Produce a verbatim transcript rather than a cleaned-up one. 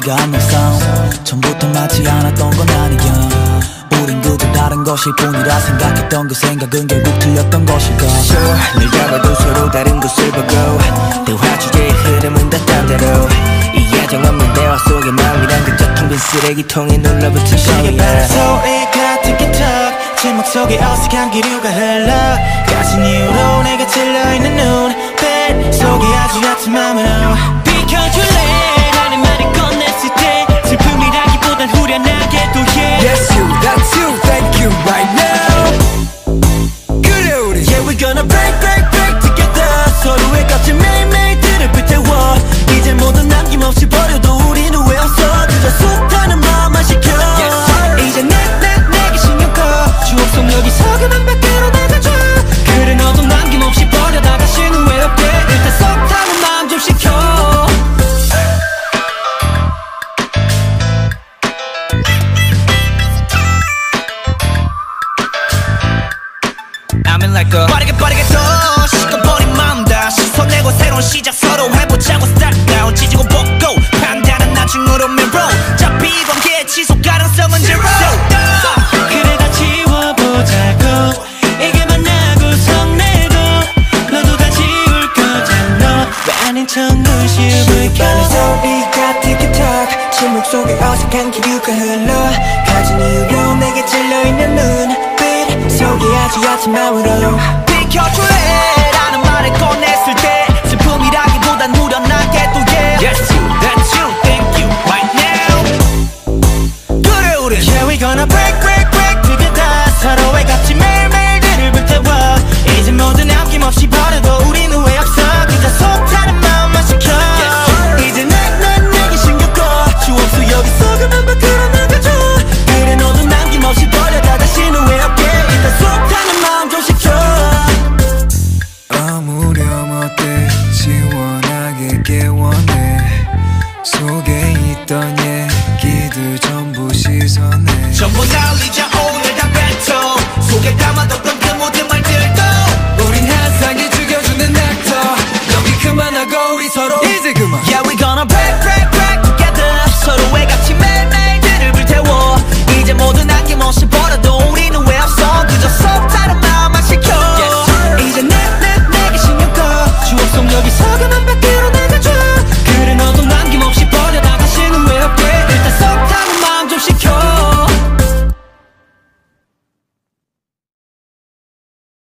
우리가 항상 처음부터 맞지 않았던 건 아니야. 우린 그저 다른 것일 뿐이라 생각했던 그 생각은 결국 틀렸던 것일까. Sure, 늘 잡아도 서로 다른 곳을 보고 대화 주제의 흐름은 다 딴 데로 이 예정 없는 대화 속에 마음이란 그저 텅 빈 쓰레기통에 눌러붙은 시계 바람 소리가 틱틱탁 침묵 속에 어색한 기류가 흘러 가진 이유로 내가 찔러있는 눈빛 속에 아주 얕은 맘으로 비켜줄래 라는 말을 꺼냈을 때 슬픔이라기보단 후련하게 또 yeah Yes you, that's you, thank you right now. 그래 우리 Yeah we're gonna break break break together 서로의 값진 매일매일들을 불태워 이제 모두 남김없이 버려도 우린 후회 없어 그저 숱하는 마음만 시켜 yes, 이제 내 내 내게 신경 꺼 추억 속 여기서 그만 밖으로 나가줘 그래 너도 남김없이 버려다 다신 후회 없게 일단 숱하는 마음 좀 시켜 I'm in like a 빠르게 빠르게 더 식어버린 마음 다시 손내고 새로운 시작 서로 해보자고 start down 지지고 볶고 판단은 나중으로 mirror 잡히 관계의 지속 가능성은 zero 그래 다 지워보자고 이게 만나고 성내고 너도 다 지울 거잖아 왜 아닌 척 눈시울을 켜는 소리가 틱틱탁 침묵 속에 어색한 기류가 흘러 가진 이유로 내게 찔러있는 눈빛 속에 아주 얕은 마음으로 비켜줄래 라는 말을 꺼냈을 때 슬픔이라기보단 후련하게 또 yeah Yes you, that's you, thank you right now 그래 우리 Yeah we gonna break break break together 서로의 값진 매일매일들을 불태워 이제 모두 남김없이 버려도 우린 후회 없어 그저 숱하는 마음만 시켜 yes, 이제 내 내 내게 신경 꺼 추억 속 여기서 그만 밖으로 나가줘 그래 너도 남김없이 버려다 다신 후회 없게 일단 숱하는 마음 좀 시켜 아무렴 어때 시원하게 깨워내 속에 있던 얘기들 전부 씻어내 전부 날리자 오늘 다 뱉어 속에 담아뒀던 그 모든 말들도 우린 한상이 죽여주는 넥터 여기 그만하고 우리 서로 이제 그만 Yeah we gonna break break break together 서로의 값진 매일매일들을 불태워 이제 모두 남김없이 버려도 우리는 왜 없어 그저 쏙 다른 마음만 시켜 yes, 이제 내 내 내게 신경 꺼 추억 속 여기서 그만